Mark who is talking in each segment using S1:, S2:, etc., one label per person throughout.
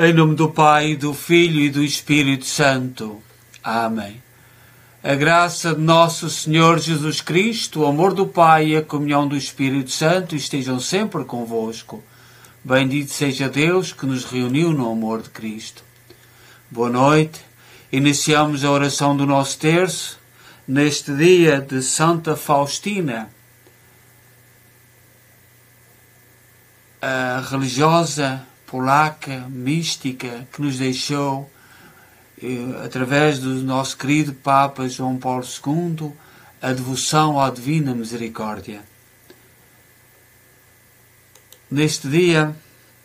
S1: Em nome do Pai, do Filho e do Espírito Santo. Amém. A graça de nosso Senhor Jesus Cristo, o amor do Pai e a comunhão do Espírito Santo estejam sempre convosco. Bendito seja Deus que nos reuniu no amor de Cristo. Boa noite. Iniciamos a oração do nosso terço neste dia de Santa Faustina, a religiosa polaca, mística, que nos deixou, através do nosso querido Papa João Paulo II, a devoção à Divina Misericórdia. Neste dia,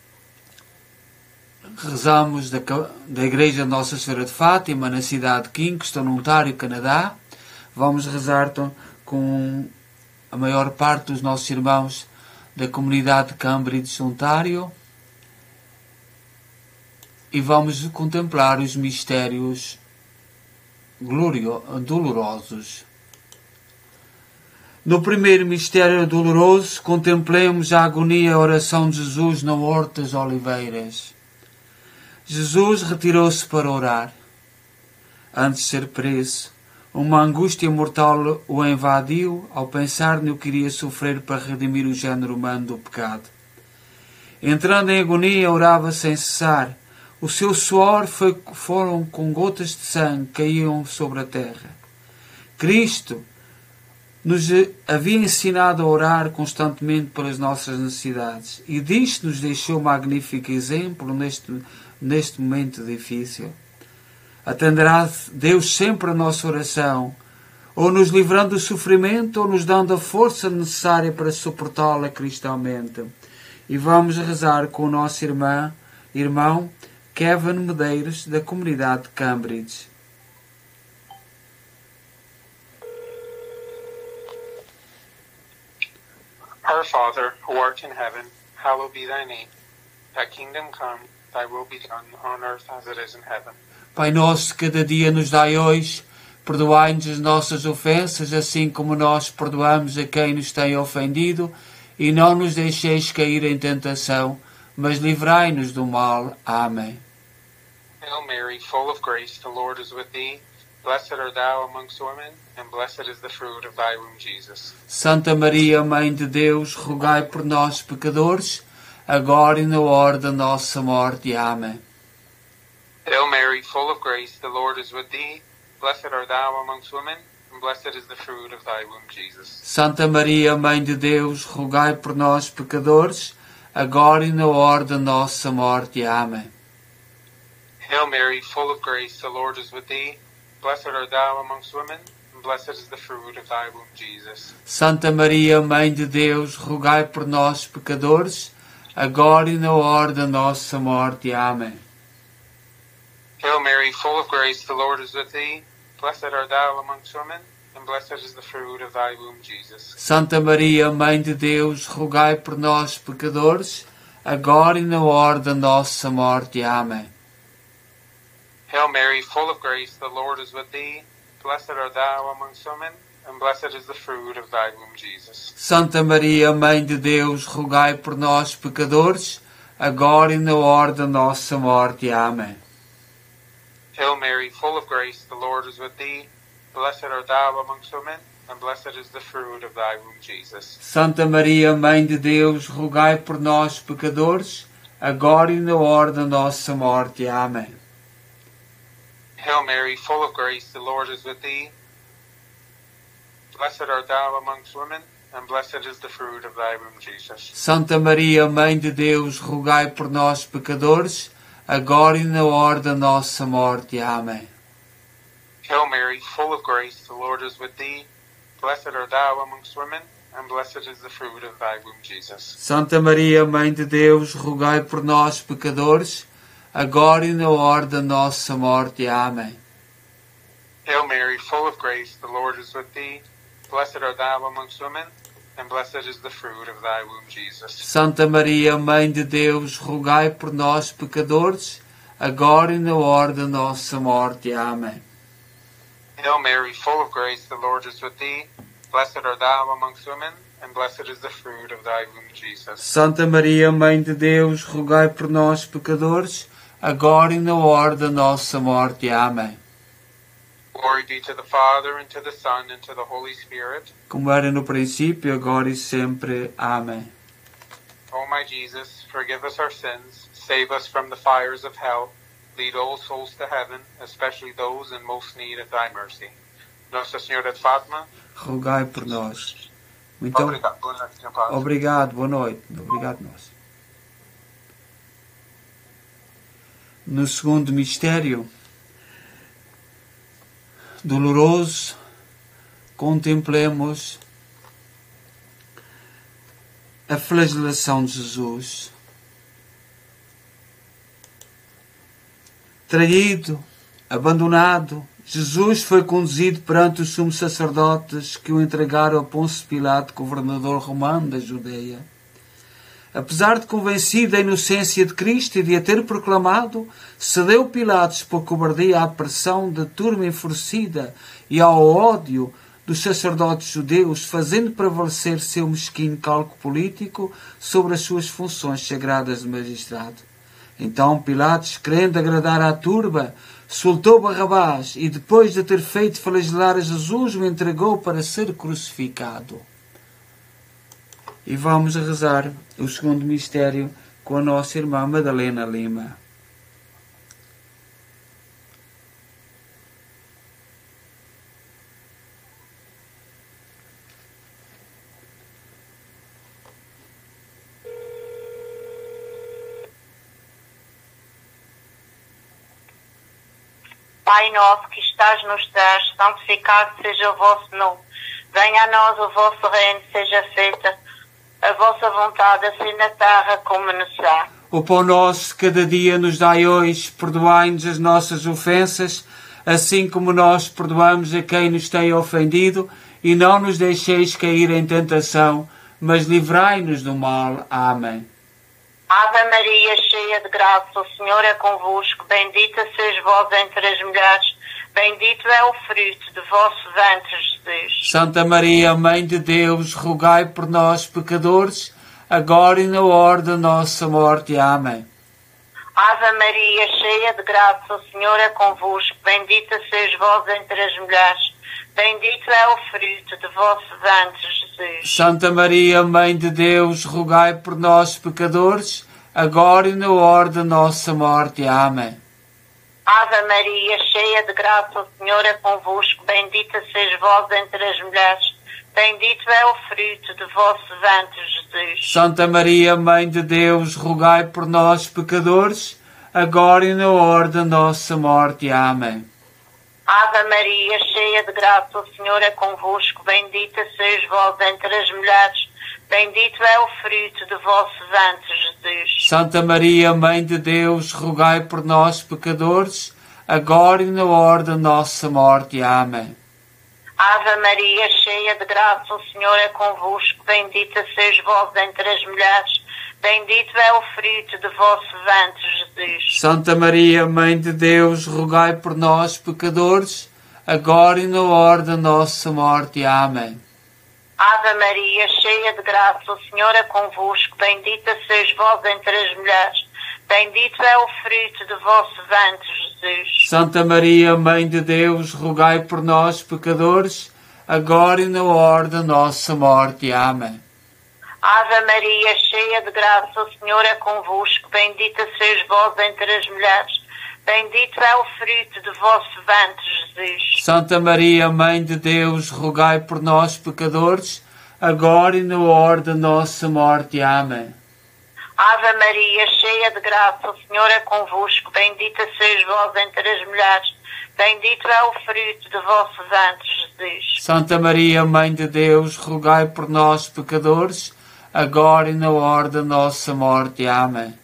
S1: rezamos da Igreja de Nossa Senhora de Fátima, na cidade de Kingston, no Ontário, Canadá. Vamos rezar com a maior parte dos nossos irmãos da comunidade de Cambridge, Ontário, e vamos contemplar os mistérios dolorosos. No primeiro mistério doloroso, contemplemos a agonia e a oração de Jesus no Horto das Oliveiras. Jesus retirou-se para orar. Antes de ser preso, uma angústia mortal o invadiu ao pensar no que iria sofrer para redimir o género humano do pecado. Entrando em agonia, orava sem cessar. O seu suor foram com gotas de sangue que caíam sobre a terra. Cristo nos havia ensinado a orar constantemente pelas nossas necessidades e disto nos deixou um magnífico exemplo neste momento difícil. Atenderá Deus sempre a nossa oração, ou nos livrando do sofrimento, ou nos dando a força necessária para suportá-la cristãmente. E vamos rezar com o nosso irmão Kevin Medeiros, da comunidade de Cambridge.
S2: Our Father, who art in heaven, hallowed be thy name. Thy kingdom come, thy will be done on earth as it is in heaven.
S1: Pai nosso, cada dia nos dai hoje, perdoai-nos as nossas ofensas, assim como nós perdoamos a quem nos tem ofendido, e não nos deixeis cair em tentação, mas livrai-nos do mal. Amém.
S2: Hail Mary, full of grace, the Lord is with thee. Blessed art thou amongst women, and blessed is the fruit of thy womb, Jesus.
S1: Santa Maria, Mãe de Deus, rogai por nós, pecadores, agora e na hora da nossa morte. Amém.
S2: Hail Mary, full of grace, the Lord is with thee. Blessed art thou amongst women, and blessed is the fruit of thy womb, Jesus.
S1: Santa Maria, Mãe de Deus, rogai por nós, pecadores, agora e na hora da nossa morte. Amém.
S2: Hail Mary, full of grace, the Lord is with thee. Blessed art thou amongst women, and blessed is the fruit of thy womb, Jesus.
S1: Santa Maria, Mãe de Deus, rogai por nós, pecadores, agora e na hora da nossa morte. Amém.
S2: Hail Mary, full of grace, the Lord is with thee. Blessed art thou amongst women, and blessed is the fruit of thy womb, Jesus.
S1: Santa Maria, Mãe de Deus, rogai por nós, pecadores, agora e na hora da nossa morte. Amém.
S2: Hail Mary, full of grace, the Lord is with thee. Blessed art thou amongst women, and blessed is the fruit of thy womb, Jesus.
S1: Santa Maria, Mãe de Deus, rogai por nós, pecadores, agora e na hora da nossa morte. Amém.
S2: Hail Mary, full of grace, the Lord is with thee. Blessed art thou amongst women, and blessed is the fruit of thy womb, Jesus.
S1: Santa Maria, Mãe de Deus, rogai por nós, pecadores, agora e na hora da nossa morte. Amém.
S2: Hail Mary, full of grace, the Lord is with thee. Blessed art thou amongst women, and blessed is the fruit of thy womb, Jesus.
S1: Santa Maria, Mãe de Deus, rogai por nós, pecadores, agora e na hora da nossa morte. Amém.
S2: Hail Mary, full of grace, the Lord is with thee. Blessed art thou amongst women, and blessed is the fruit of thy womb, Jesus.
S1: Santa Maria, Mãe de Deus, rogai por nós, pecadores, agora e na hora da nossa morte. Amém.
S2: Hail Mary, full of grace, the Lord is with thee. Blessed art thou amongst women, and blessed is the fruit of thy womb, Jesus.
S1: Santa Maria, Mãe de Deus, rogai por nós, pecadores, agora e na hora da nossa morte. Amém.
S2: Hail Mary, full of grace, the Lord is with thee. Blessed art thou amongst women, and blessed is the fruit of thy womb, Jesus.
S1: Santa Maria, Mãe de Deus, rogai por nós, pecadores, agora e na hora da nossa morte. Amém.
S2: Glory be to the Father, and to the Son, and to the Holy Spirit.
S1: Como era no princípio, agora e sempre. Amém.
S2: O my Jesus, forgive us our sins, save us from the fires of hell, lead all souls to heaven, especially those in most need of thy mercy. Nossa Senhora de Fátima,
S1: Rogai por nós. Muito
S2: obrigado. Boa noite, Sr. Padre.
S1: obrigado, boa noite. Obrigado nós. No segundo mistério doloroso, contemplemos a flagelação de Jesus. Traído, abandonado, Jesus foi conduzido perante os sumos sacerdotes que o entregaram a Pôncio Pilato, governador romano da Judeia. Apesar de convencido da inocência de Cristo e de a ter proclamado, cedeu Pilatos por cobardia à pressão da turma enfurecida e ao ódio dos sacerdotes judeus, fazendo prevalecer seu mesquinho cálculo político sobre as suas funções sagradas de magistrado. Então Pilatos, querendo agradar à turba, soltou Barrabás e, depois de ter feito flagelar a Jesus, o entregou para ser crucificado. E vamos rezar o segundo mistério com a nossa irmã Madalena Lima.
S3: Pai nosso que estás nos céus, santificado seja o vosso nome. Venha a nós o vosso reino, seja feita a vossa vontade, assim na terra como no céu.
S1: O pão nosso de cada dia nos dai hoje, perdoai-nos as nossas ofensas, assim como nós perdoamos a quem nos tem ofendido, e não nos deixeis cair em tentação, mas livrai-nos do mal. Amém.
S3: Ave Maria, cheia de graça, o Senhor é convosco, bendita sois vós entre as mulheres, bendito é o fruto de vosso ventre, Jesus.
S1: Santa Maria, Mãe de Deus, rogai por nós, pecadores, agora e na hora da nossa morte. Amém.
S3: Ave Maria, cheia de graça, o Senhor é convosco, bendita sois vós entre as mulheres, bendito é o fruto de vosso ventre, Jesus.
S1: Santa Maria, Mãe de Deus, rogai por nós, pecadores, agora e na hora da nossa morte. Amém.
S3: Ave Maria, cheia de graça, o Senhor é convosco, bendita sois vós entre as mulheres, bendito é o fruto de vosso ventre, Jesus.
S1: Santa Maria, Mãe de Deus, rogai por nós, pecadores, agora e na hora da nossa morte. Amém.
S3: Ave Maria, cheia de graça, o Senhor é convosco, bendita sois vós entre as mulheres, bendito é o fruto de vosso ventre, Jesus.
S1: Santa Maria, Mãe de Deus, rogai por nós, pecadores, agora e na hora da nossa morte. Amém.
S3: Ave Maria, cheia de graça, o Senhor é convosco, bendita sois vós entre as mulheres, bendito é o fruto de vosso ventre, Jesus.
S1: Santa Maria, Mãe de Deus, rogai por nós, pecadores, agora e na hora da nossa morte. Amém.
S3: Ave Maria, cheia de graça, o Senhor é convosco, bendita sois vós entre as mulheres, bendito é o fruto de vosso ventre, Jesus.
S1: Santa Maria, Mãe de Deus, rogai por nós, pecadores, agora e na hora da nossa morte. Amém.
S3: Ave Maria, cheia de graça, o Senhor é convosco, bendita sois vós entre as mulheres, bendito é o fruto de vosso ventre, Jesus.
S1: Santa Maria, Mãe de Deus, rogai por nós, pecadores, agora e na hora da nossa morte. Amém.
S3: Ave Maria, cheia de graça, o Senhor é convosco, bendita sois vós entre as mulheres, bendito é o fruto de vosso ventre, Jesus.
S1: Santa Maria, Mãe de Deus, rogai por nós, pecadores, agora e na hora da nossa morte. Amém.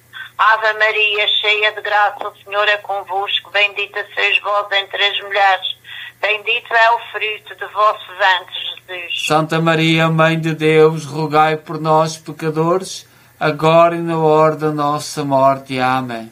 S3: Ave Maria, cheia de graça, o Senhor é convosco, bendita sois vós entre as mulheres, bendito é o fruto de vosso ventre, Jesus.
S1: Santa Maria, Mãe de Deus, rogai por nós, pecadores, agora e na hora da nossa morte. Amém.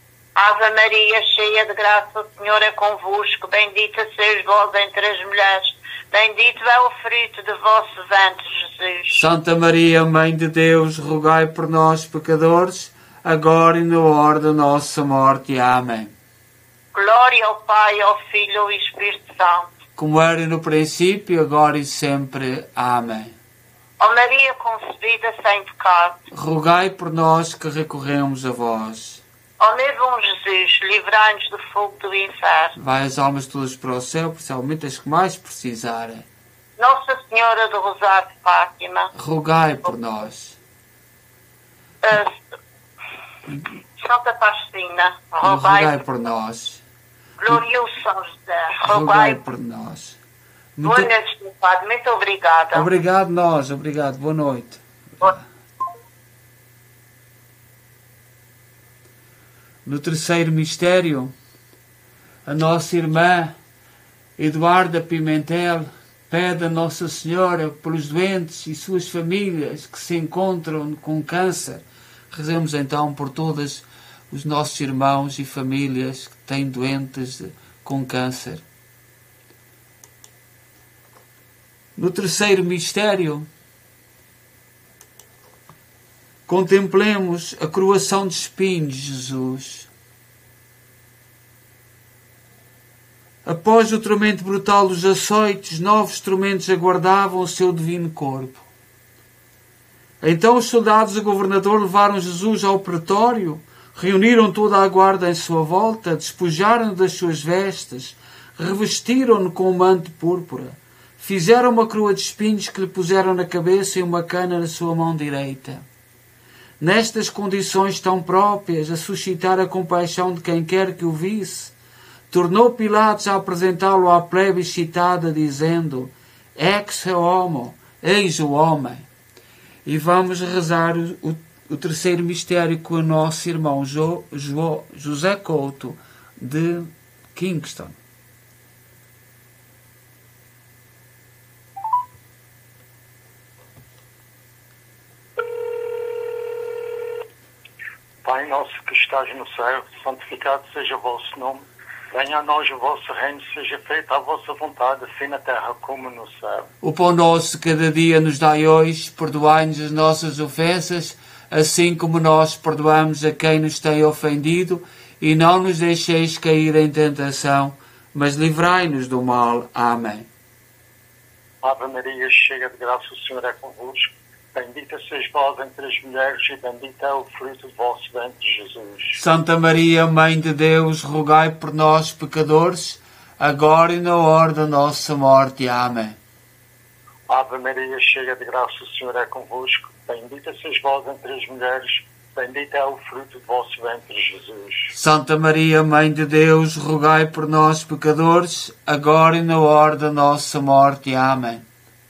S3: Ave Maria, cheia de graça, o Senhor é convosco, bendita sois vós entre as mulheres, bendito é o fruto de vosso ventre, Jesus.
S1: Santa Maria, Mãe de Deus, rogai por nós, pecadores, agora e na hora da nossa morte. Amém.
S3: Glória ao Pai, ao Filho e ao Espírito Santo.
S1: Como era no princípio, agora e sempre. Amém.
S3: Ó Maria concebida sem pecado.
S1: Rogai por nós que recorremos a vós.
S3: Ó meu bom Jesus, livrai-nos do fogo do inferno.
S1: Vai as almas todas para o céu, principalmente as que mais precisarem.
S3: Nossa Senhora do Rosário de Fátima.
S1: Rogai por nós.
S3: Santa Faustina,
S1: Rogai
S3: rogai
S1: por nós.
S3: Glorioso São José,
S1: Rogai
S3: rogai.
S1: por nós.
S3: Boa noite, meu Padre. Muito obrigada.
S1: Obrigado nós, obrigado. Boa noite. No terceiro mistério, a nossa irmã Eduarda Pimentel pede a Nossa Senhora pelos doentes e suas famílias que se encontram com câncer. Rezemos então por todos os nossos irmãos e famílias que têm doentes com câncer. No terceiro mistério, contemplemos a coroação de espinhos de Jesus. Após o tormento brutal dos açoites, 9 instrumentos aguardavam o seu divino corpo. Então os soldados do governador levaram Jesus ao pretório, reuniram toda a guarda em sua volta, despojaram-no das suas vestes, revestiram-no com um manto púrpura, fizeram uma coroa de espinhos que lhe puseram na cabeça e uma cana na sua mão direita. Nestas condições tão próprias a suscitar a compaixão de quem quer que o visse, tornou Pilatos a apresentá-lo à plebe excitada, dizendo: Ex homo, eis o homem. E vamos rezar o terceiro mistério com o nosso irmão José Couto, de Kingston.
S4: Pai nosso que estás no céu, santificado seja o vosso nome. Venha a nós o vosso reino, seja feita a vossa vontade, assim na terra como no céu.
S1: O pão nosso cada dia nos dai hoje, perdoai-nos as nossas ofensas, assim como nós perdoamos a quem nos tem ofendido, e não nos deixeis cair em tentação, mas livrai-nos do mal. Amém.
S4: Ave Maria, cheia de graça, o Senhor é convosco. Bendita sois vós entre as mulheres, e bendito é o fruto do vosso ventre, Jesus.
S1: Santa Maria, Mãe de Deus, rogai por nós, pecadores, agora e na hora da nossa morte. Amém.
S4: Ave Maria, cheia de graça, o Senhor é convosco. Bendita sois vós entre as mulheres, bendito é o fruto do vosso ventre, Jesus.
S1: Santa Maria, Mãe de Deus, rogai por nós, pecadores, agora e na hora da nossa morte. Amém.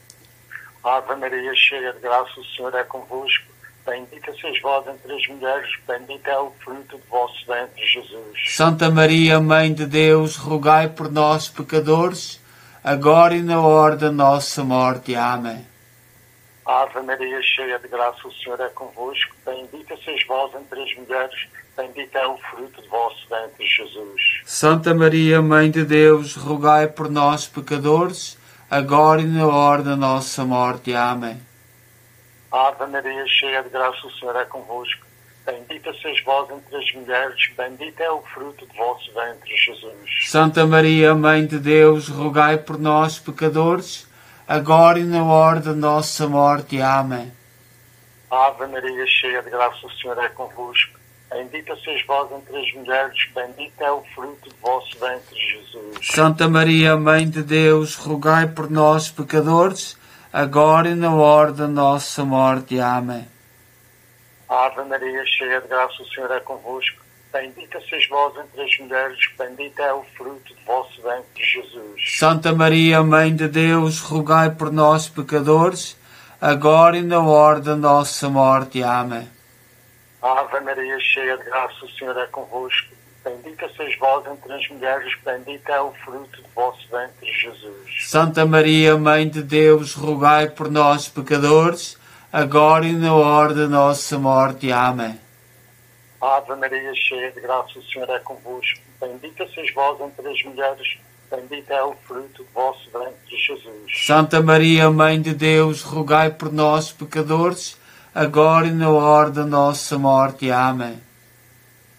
S4: Ave Maria, cheia de graça, o Senhor é convosco. Bendita sois vós entre as mulheres, bendito é o fruto do vosso ventre, Jesus.
S1: Santa Maria, Mãe de Deus, rogai por nós, pecadores, agora e na hora da nossa morte. Amém.
S4: Ave Maria, cheia de graça, o Senhor é convosco. Bendita sois vós entre as mulheres, bendito é o fruto do vosso ventre, Jesus.
S1: Santa Maria, Mãe de Deus, rogai por nós, pecadores, agora e na hora da nossa morte. Amém.
S4: Ave Maria, cheia de graça, o Senhor é convosco. Bendita sois vós entre as mulheres, bendito é o fruto do vosso ventre, Jesus.
S1: Santa Maria, Mãe de Deus, rogai por nós, pecadores, agora e na hora da nossa morte. Amém.
S4: Ave Maria, cheia de graça, o Senhor é convosco. Bendita sois vós entre as mulheres, bendito é o fruto do vosso ventre, Jesus.
S1: Santa Maria, Mãe de Deus, rogai por nós, pecadores, agora e na hora da nossa morte. Amém.
S4: Ave Maria, cheia de graça, o Senhor é convosco. Bendita sois vós entre as mulheres, bendito é o fruto do vosso ventre, Jesus.
S1: Santa Maria, Mãe de Deus, rogai por nós, pecadores, agora e na hora da nossa morte. Amém.
S4: Ave Maria, cheia de graça, o Senhor é convosco. Bendita sois vós entre as mulheres, bendito é o fruto do vosso ventre, Jesus.
S1: Santa Maria, Mãe de Deus, rogai por nós, pecadores, agora e na hora da nossa morte. Amém.
S4: Ave Maria, cheia de graça, o Senhor é convosco. Bendita sois vós entre as mulheres, bendito é o fruto do vosso ventre, Jesus.
S1: Santa Maria, Mãe de Deus, rogai por nós, pecadores, agora e na hora da nossa morte. Amém.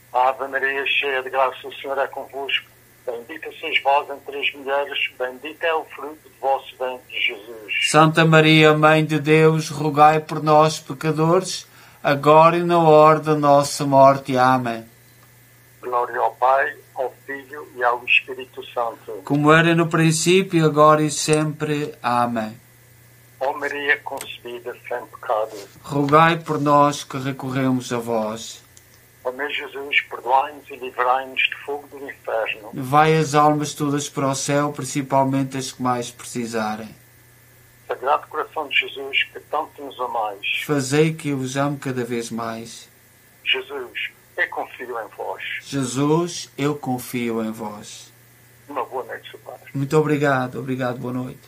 S4: Ave Maria, cheia de graça, o Senhor é convosco. Bendita sois vós entre as mulheres, bendito é o fruto de vosso ventre, Jesus.
S1: Santa Maria, Mãe de Deus, rogai por nós, pecadores, agora e na hora da nossa morte. Amém.
S4: Glória ao Pai, ao Filho e ao Espírito Santo.
S1: Como era no princípio, agora e sempre. Amém.
S4: Ó Maria concebida sem pecado,
S1: Rogai por nós que recorremos a vós.
S4: ó meu Jesus, perdoai-nos e livrai-nos do fogo do inferno.
S1: Levai as almas todas para o céu, principalmente as que mais precisarem.
S4: Sagrado coração de Jesus, que tanto nos amais.
S1: Fazei que eu vos ame cada vez mais.
S4: Jesus, eu confio em vós.
S1: Jesus, eu confio em vós.
S4: Uma boa noite, Seu Padre.
S1: Muito obrigado. Obrigado, boa noite.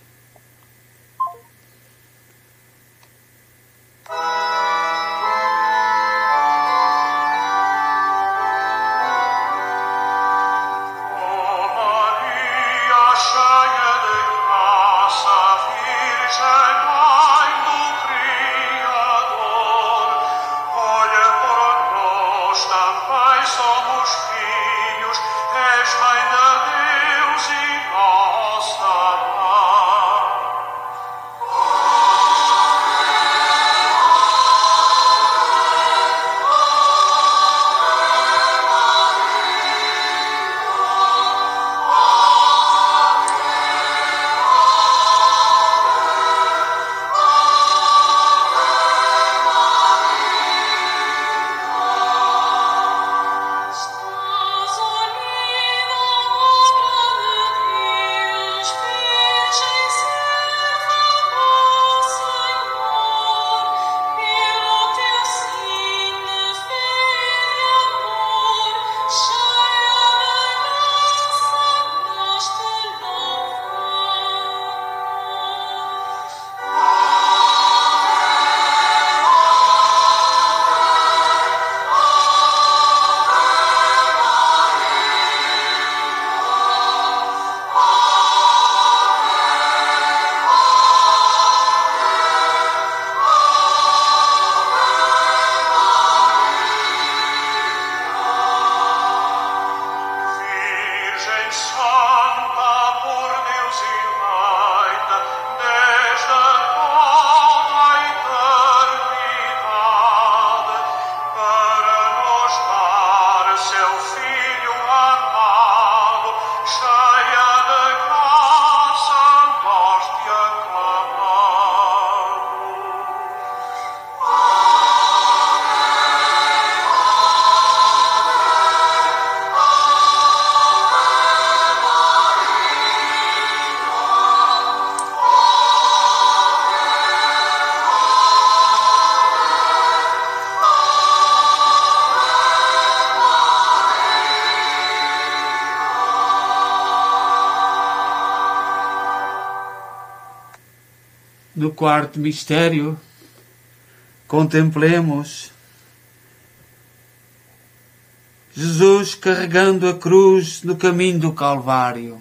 S1: No quarto mistério, contemplemos Jesus carregando a cruz no caminho do Calvário.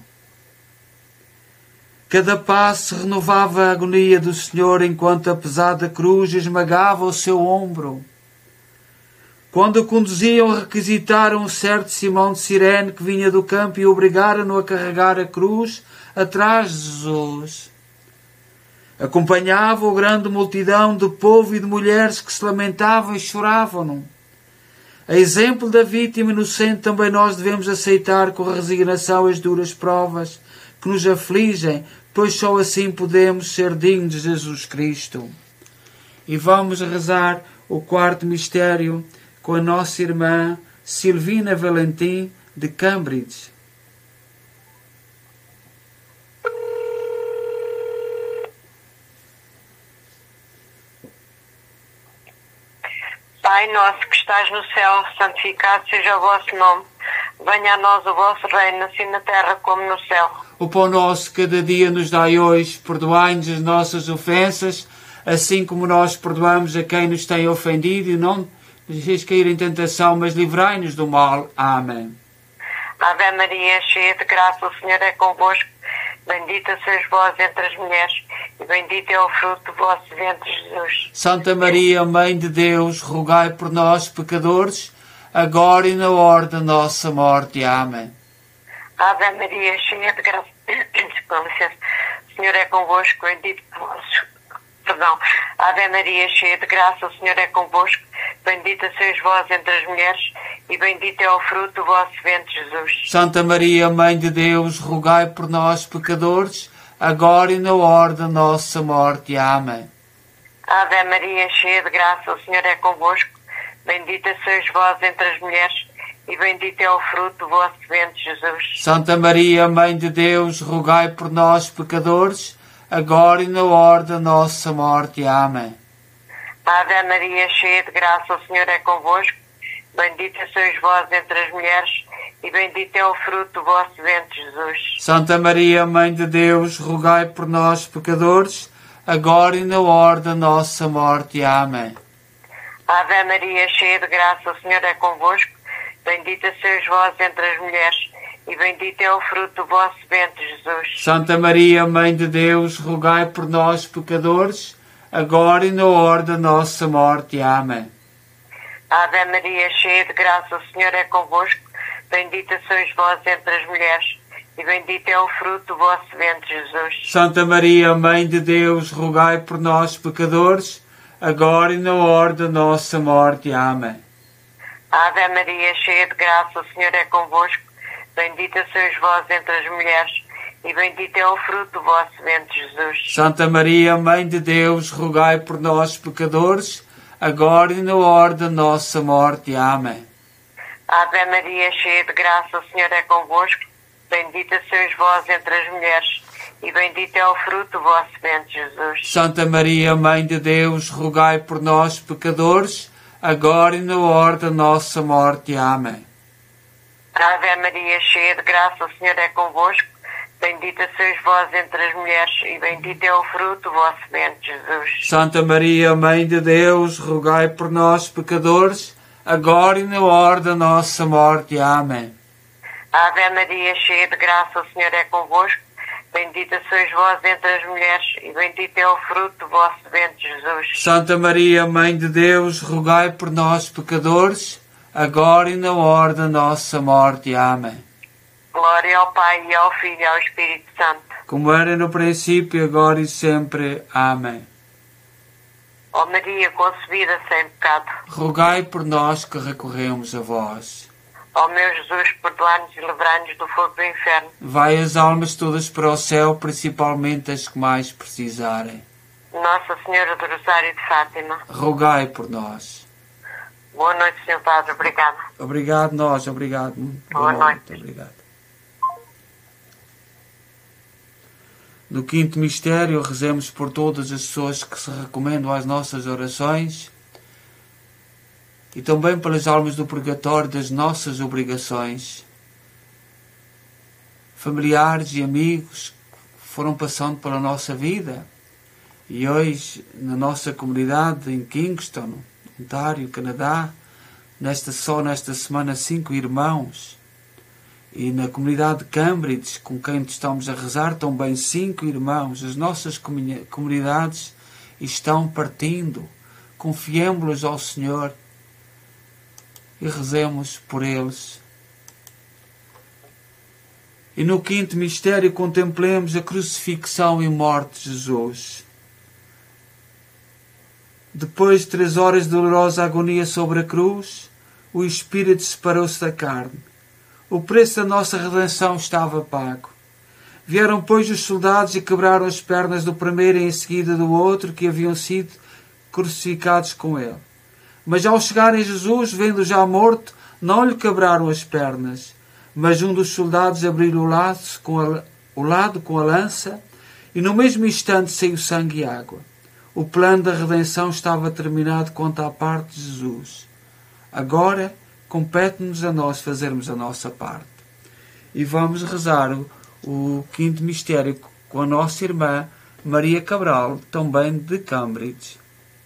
S1: Cada passo renovava a agonia do Senhor enquanto a pesada cruz esmagava o seu ombro. Quando o conduziam, requisitaram um certo Simão de Cirene que vinha do campo e obrigaram-no a carregar a cruz atrás de Jesus. Acompanhava-o grande multidão de povo e de mulheres que se lamentavam e choravam-no. A exemplo da vítima inocente, também nós devemos aceitar com resignação as duras provas que nos afligem, pois só assim podemos ser dignos de Jesus Cristo. E vamos rezar o quarto mistério com a nossa irmã Silvina Valentim de Cambridge.
S3: Pai nosso que estás no céu, santificado seja o vosso nome. Venha a nós o vosso reino, assim na terra como no céu.
S1: O pão nosso cada dia nos dai hoje, perdoai-nos as nossas ofensas, assim como nós perdoamos a quem nos tem ofendido, e não nos deixeis cair em tentação, mas livrai-nos do mal. Amém.
S3: Ave Maria, cheia de graça, o Senhor é convosco. Bendita sois vós entre as mulheres, e bendito é o fruto do vosso ventre, Jesus.
S1: Santa Maria, Mãe de Deus, rogai por nós, pecadores, agora e na hora da nossa morte. Amém.
S3: Ave Maria, cheia de graça, com licença, o Senhor é convosco, bendito Ave Maria, cheia de graça, o Senhor é convosco, bendita sois vós entre as mulheres, e bendito é o fruto do vosso ventre, Jesus.
S1: Santa Maria, Mãe de Deus, rogai por nós, pecadores, agora e na hora da nossa morte. Amém.
S3: Ave Maria, cheia de graça, o Senhor é convosco, bendita sois vós entre as mulheres, e bendito é o fruto do vosso ventre, Jesus.
S1: Santa Maria, Mãe de Deus, rogai por nós, pecadores, agora e na hora da nossa morte. Amém.
S3: Ave Maria, cheia de graça, o Senhor é convosco, bendita sois vós entre as mulheres, e bendito é o fruto do vosso ventre, Jesus.
S1: Santa Maria, Mãe de Deus, rogai por nós, pecadores, agora e na hora da nossa morte. Amém.
S3: Ave Maria, cheia de graça, o Senhor é convosco, bendita sois vós entre as mulheres, e bendito é o fruto do vosso ventre, Jesus.
S1: Santa Maria, Mãe de Deus, rogai por nós, pecadores, agora e na hora da nossa morte. Amém.
S3: Ave Maria, cheia de graça, o Senhor é convosco, bendita sois vós entre as mulheres, e bendito é o fruto do vosso ventre, Jesus.
S1: Santa Maria, Mãe de Deus, rogai por nós, pecadores, agora e na hora da nossa morte. Amém.
S3: Ave Maria, cheia de graça, o Senhor é convosco, bendita sois vós entre as mulheres, e bendito é o fruto do vosso ventre, Jesus.
S1: Santa Maria, Mãe de Deus, rogai por nós, pecadores, agora e na hora da nossa morte. Amém.
S3: Ave Maria, cheia de graça, o Senhor é convosco, bendita sois vós entre as mulheres, e bendito é o fruto do vosso ventre, Jesus.
S1: Santa Maria, Mãe de Deus, rogai por nós, pecadores, agora e na hora da nossa morte. Amém.
S3: Ave Maria, cheia de graça, o Senhor é convosco, bendita sois vós entre as mulheres, e bendito é o fruto do vosso ventre, Jesus.
S1: Santa Maria, Mãe de Deus, rogai por nós, pecadores, agora e na hora da nossa morte. Amém.
S3: Ave Maria, cheia de graça, o Senhor é convosco, bendita sois vós entre as mulheres, e bendito é o fruto do vosso ventre, Jesus.
S1: Santa Maria, Mãe de Deus, rogai por nós, pecadores, agora e na hora da nossa morte. Amém.
S3: Glória ao Pai, e ao Filho e ao Espírito Santo.
S1: Como era no princípio, agora e sempre. Amém.
S3: Ó Maria, concebida sem pecado,
S1: Rogai por nós que recorremos a vós.
S3: ó meu Jesus, perdoai-nos e livrai-nos do fogo do inferno.
S1: Vai as almas todas para o céu, principalmente as que mais precisarem.
S3: Nossa Senhora do Rosário de Fátima.
S1: Rogai por nós.
S3: Boa noite, Sr. Padre. Obrigada.
S1: Obrigado nós, obrigado.
S3: Boa noite.
S1: Obrigado. No quinto mistério, rezemos por todas as pessoas que se recomendam às nossas orações e também pelas almas do purgatório das nossas obrigações. Familiares e amigos que foram passando pela nossa vida e hoje, na nossa comunidade em Kingston, Ontário, Canadá, nesta semana 5 irmãos. E na comunidade de Cambridge, com quem estamos a rezar, também 5 irmãos. As nossas comunidades estão partindo. Confiemos-los ao Senhor e rezemos por eles. E no quinto mistério contemplemos a crucifixão e morte de Jesus. Depois de 3 horas de dolorosa agonia sobre a cruz, o Espírito separou-se da carne. O preço da nossa redenção estava pago. Vieram, pois, os soldados e quebraram as pernas do primeiro e em seguida do outro que haviam sido crucificados com ele. Mas ao chegarem a Jesus, vendo já morto, não lhe quebraram as pernas. Mas um dos soldados abriu o lado com a lança e no mesmo instante saiu sangue e água. O plano da redenção estava terminado quanto à parte de Jesus. Agora compete-nos a nós fazermos a nossa parte. E vamos rezar o quinto mistério com a nossa irmã Maria Cabral, também de Cambridge.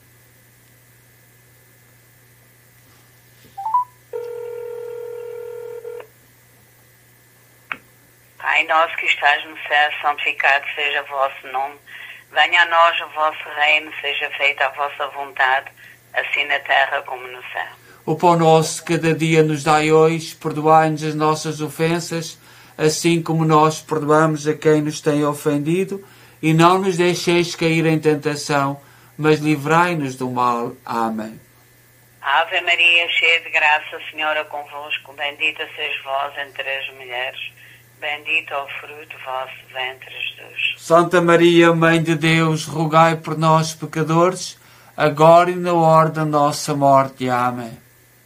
S3: Pai nosso que estás no céu, santificado seja o vosso nome. Venha a nós o vosso reino, seja feita a vossa vontade, assim na terra como no céu.
S1: O pão nosso de cada dia nos dai hoje, perdoai-nos as nossas ofensas, assim como nós perdoamos a quem nos tem ofendido, e não nos deixeis cair em tentação, mas livrai-nos do mal. Amém.
S5: Ave Maria, cheia de graça, o Senhor é convosco, bendita sois vós entre as mulheres, bendito é o fruto do vosso ventre, Jesus.
S1: Santa Maria, Mãe de Deus, rogai por nós, pecadores, agora e na hora da nossa morte. Amém.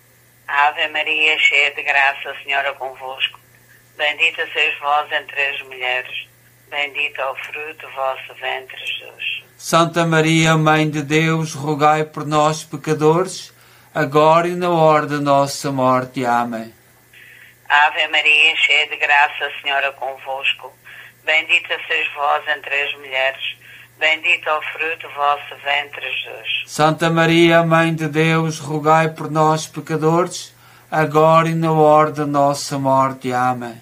S5: Ave Maria, cheia de graça, o Senhor é convosco, bendita sois vós entre as mulheres, bendito é o fruto do vosso ventre, Jesus.
S1: Santa Maria, Mãe de Deus, rogai por nós, pecadores, agora e na hora da nossa morte. Amém.
S5: Ave Maria, cheia de graça, o Senhor é convosco, bendita sois vós entre as mulheres, bendito é o fruto do vosso ventre, Jesus.
S1: Santa Maria, Mãe de Deus, rogai por nós, pecadores, agora e na hora da nossa morte. Amém.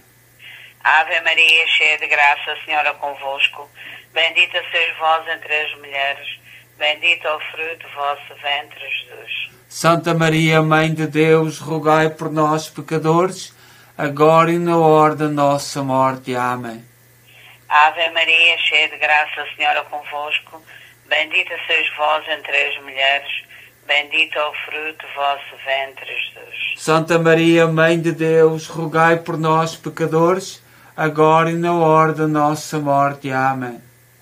S5: Ave Maria, cheia de graça, o Senhor é convosco, bendita sois vós entre as mulheres, bendito é o fruto do vosso ventre, Jesus.
S1: Santa Maria, Mãe de Deus, rogai por nós, pecadores, agora e na hora da nossa morte. Amém.
S5: Ave Maria, cheia de graça, o Senhor é convosco, bendita sois vós entre as mulheres, bendito é o fruto do vosso ventre, Jesus.
S1: Santa Maria, Mãe de Deus, rogai por nós, pecadores, agora e na hora da nossa morte. Amém.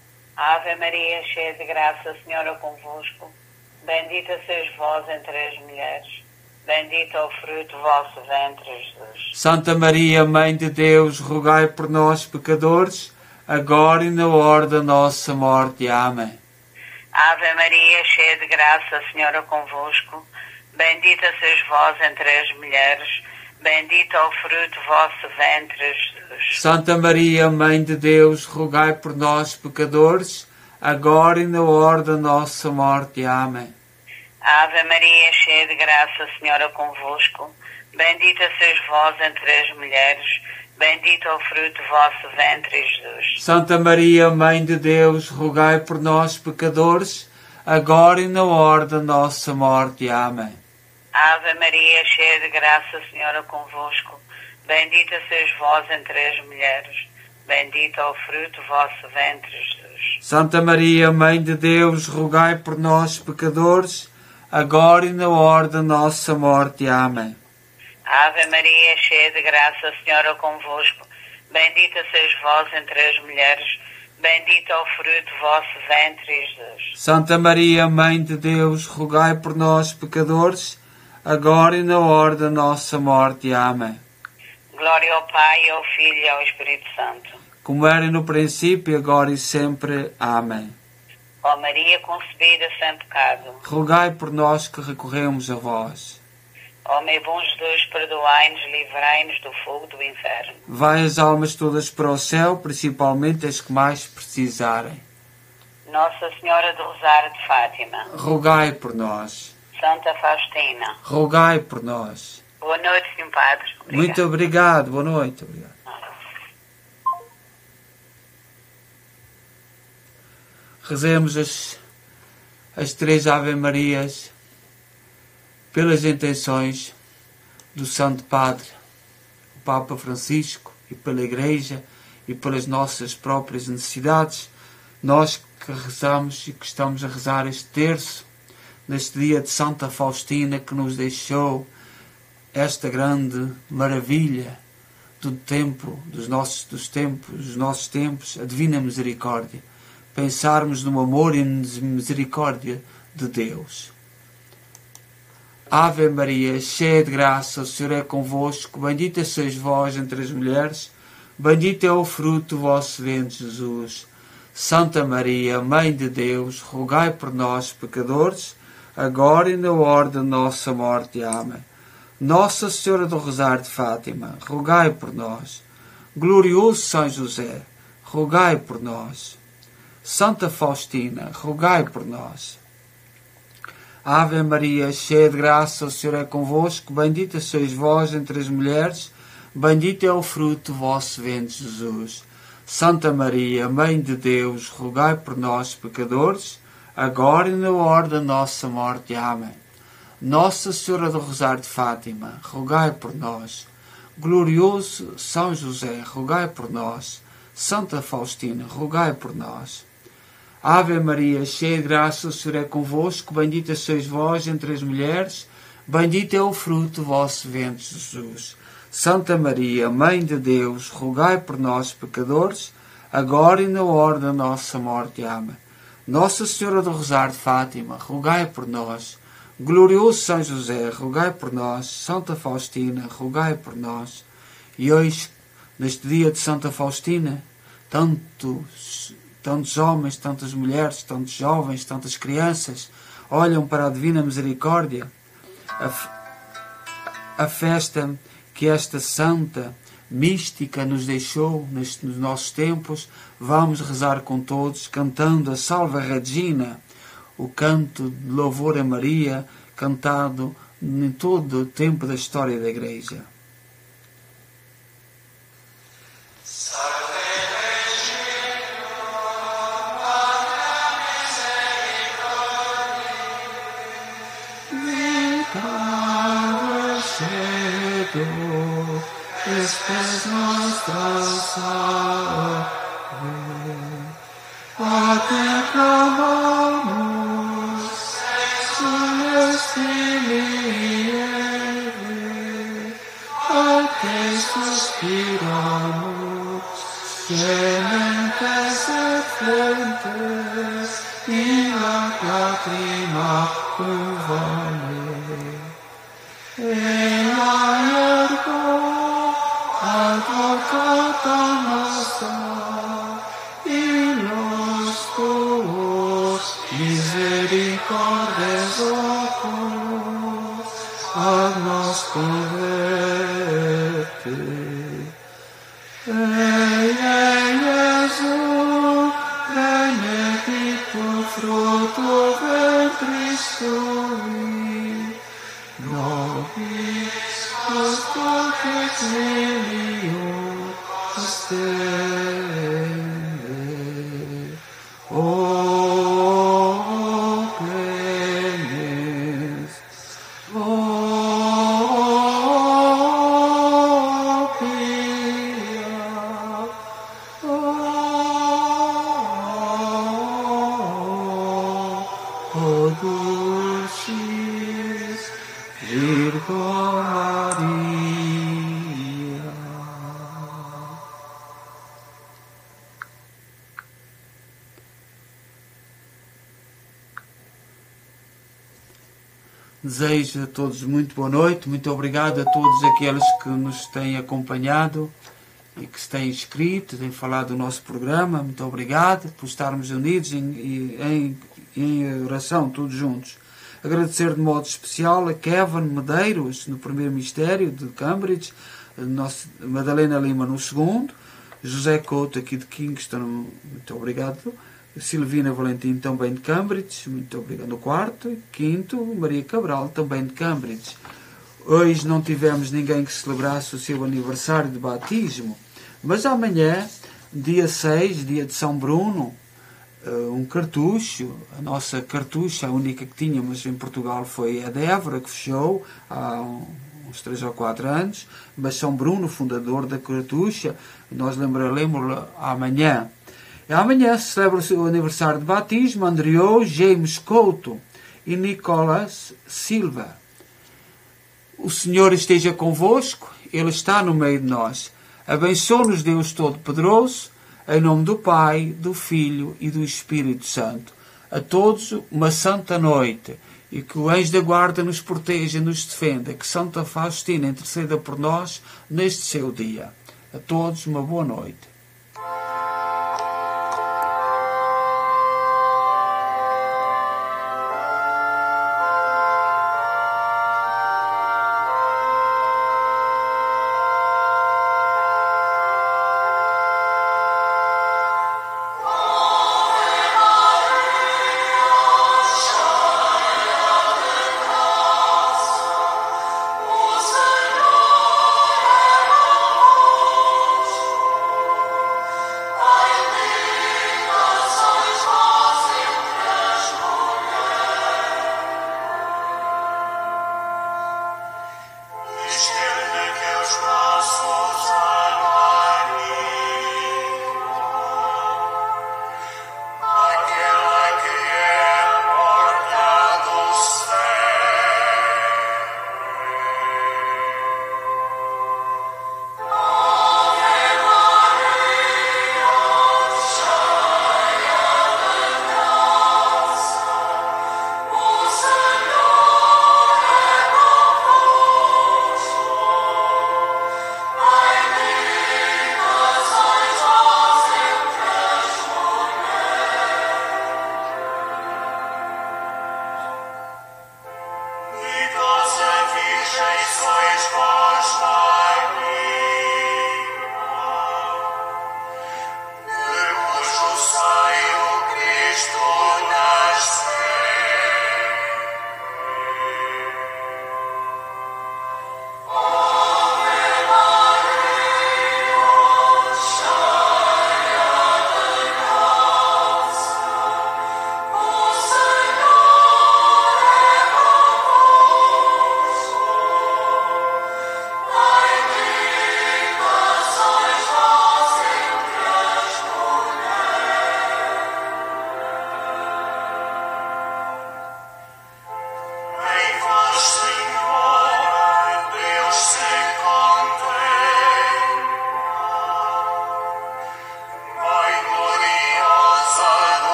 S5: Ave Maria, cheia de graça, o Senhor é convosco, bendita sois vós entre as mulheres, bendito é o fruto do vosso ventre, Jesus.
S1: Santa Maria, Mãe de Deus, rogai por nós, pecadores, agora e na hora da nossa morte. Amém.
S5: Ave Maria, cheia de graça, o Senhor é convosco, bendita sois vós entre as mulheres, bendito é o fruto do vosso ventre, Jesus.
S1: Santa Maria, Mãe de Deus, rogai por nós, pecadores, agora e na hora da nossa morte. Amém.
S5: Ave Maria, cheia de graça, o Senhor é convosco, bendita sois vós entre as mulheres, bendito é o fruto do vosso ventre, Jesus.
S1: Santa Maria, Mãe de Deus, rogai por nós, pecadores, agora e na hora da nossa morte. Amém.
S5: Ave Maria, cheia de graça, o Senhor é convosco, bendita sois vós entre as mulheres, bendito é o fruto do vosso ventre, Jesus.
S1: Santa Maria, Mãe de Deus, rogai por nós, pecadores, agora e na hora da nossa morte. Amém.
S5: Ave Maria, cheia de graça, o Senhor é convosco, bendita sois vós entre as mulheres, bendito é o fruto do vosso ventre, Jesus.
S1: Santa Maria, Mãe de Deus, rogai por nós, pecadores, agora e na hora da nossa morte. Amém.
S5: Glória ao Pai, ao Filho e ao Espírito Santo.
S1: Como era no princípio, agora e sempre. Amém.
S5: Ó Maria concebida sem pecado,
S1: Rogai por nós que recorremos a vós.
S5: ó meu bom Jesus, perdoai-nos, livrai-nos do fogo do inferno.
S1: Vai as almas todas para o céu, principalmente as que mais precisarem.
S5: Nossa Senhora do Rosário de Fátima,
S1: Rogai por nós.
S5: Santa Faustina,
S1: Rogai por nós.
S5: boa noite, Sr. Padre. Obrigada.
S1: Muito obrigado. Boa noite. Obrigado. Rezemos as três Ave Marias pelas intenções do Santo Padre, o Papa Francisco, e pela Igreja e pelas nossas próprias necessidades. Nós que rezamos e que estamos a rezar este terço, neste dia de Santa Faustina, que nos deixou esta grande maravilha do tempo, dos nossos tempos, a Divina Misericórdia. Pensarmos no amor e na misericórdia de Deus. Ave Maria, cheia de graça, o Senhor é convosco, bendita sois vós entre as mulheres, bendito é o fruto do vosso ventre, Jesus. Santa Maria, Mãe de Deus, rogai por nós, pecadores, agora e na hora da nossa morte. Amém. Nossa Senhora do Rosário de Fátima, rogai por nós. Glorioso São José, rogai por nós. Santa Faustina, rogai por nós. Ave Maria, cheia de graça, o Senhor é convosco, bendita sois vós entre as mulheres, bendito é o fruto do vosso ventre, Jesus. Santa Maria, Mãe de Deus, rogai por nós, pecadores, agora e na hora da nossa morte. Amém. Nossa Senhora do Rosário de Fátima, rogai por nós. Glorioso São José, rogai por nós. Santa Faustina, rogai por nós. Ave Maria, cheia de graça, o Senhor é convosco, bendita sois vós entre as mulheres, bendito é o fruto do vosso ventre, Jesus. Santa Maria, Mãe de Deus, rogai por nós, pecadores, agora e na hora da nossa morte. Amém. Nossa Senhora do Rosário de Fátima, rogai por nós. Glorioso São José, rogai por nós. Santa Faustina, rogai por nós. E hoje, neste dia de Santa Faustina, tantos homens, tantas mulheres, tantos jovens, tantas crianças olham para a Divina Misericórdia, a festa que esta santa mística nos deixou nos nossos tempos. Vamos rezar com todos, cantando a Salve Regina, o canto de louvor a Maria, cantado em todo o tempo da história da Igreja.
S6: Espes nostra salve, a te clamamos, celestile, a te suspiramos, gementes et flentes, in lacrima cuvale. Advocata nostra, in nos tuos misericordes oculos, ad nos converte. Iesu, benedictus fructus ventris tui, nobis postultus nihil ostende. O clemens, o pia, o dulcis Virgo Maria.
S1: Desejo a todos muito boa noite, muito obrigado a todos aqueles que nos têm acompanhado e que se têm inscrito, têm falado do nosso programa. Muito obrigado por estarmos unidos em oração, todos juntos. Agradecer de modo especial a Kevin Medeiros, no primeiro mistério de Cambridge, Madalena Lima no segundo, José Couto aqui de Kingston, muito obrigado, Silvina Valentim também de Cambridge, muito obrigado, no quarto, quinto, Maria Cabral também de Cambridge. Hoje não tivemos ninguém que celebrasse o seu aniversário de batismo, mas amanhã, dia 6, dia de São Bruno, um cartucho, a nossa cartucha, a única que tínhamos em Portugal foi a de Évora, que fechou há uns 3 ou 4 anos, mas São Bruno, fundador da cartucha, nós lembraremos amanhã. E amanhã se celebra o seu aniversário de batismo, Andrew James Couto e Nicolas Silva. O Senhor esteja convosco, Ele está no meio de nós. Abençoe-nos Deus Todo-Poderoso, em nome do Pai, do Filho e do Espírito Santo. A todos uma santa noite e que o anjo da guarda nos proteja e nos defenda. Que Santa Faustina interceda por nós neste seu dia. A todos uma boa noite.